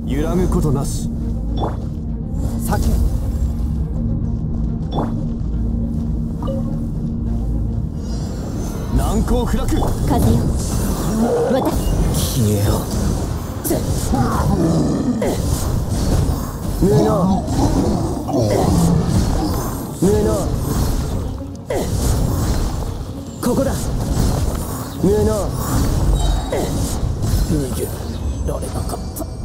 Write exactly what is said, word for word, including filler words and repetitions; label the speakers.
Speaker 1: 揺らぐことなし。
Speaker 2: 先
Speaker 1: 難攻不落。
Speaker 3: 風よ私
Speaker 2: 消えろ。
Speaker 1: 無能無能
Speaker 2: ここだ。
Speaker 1: 無能
Speaker 2: 逃げられなかった。